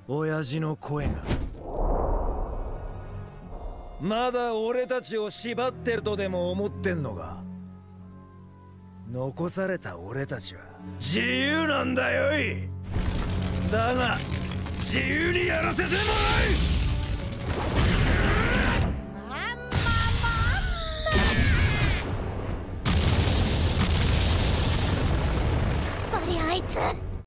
親父の声が。まだ俺たちを縛ってるとでも思ってんのか。残された俺たちは自由なんだよい。だが自由にやらせてもらう。 やっぱりあいつ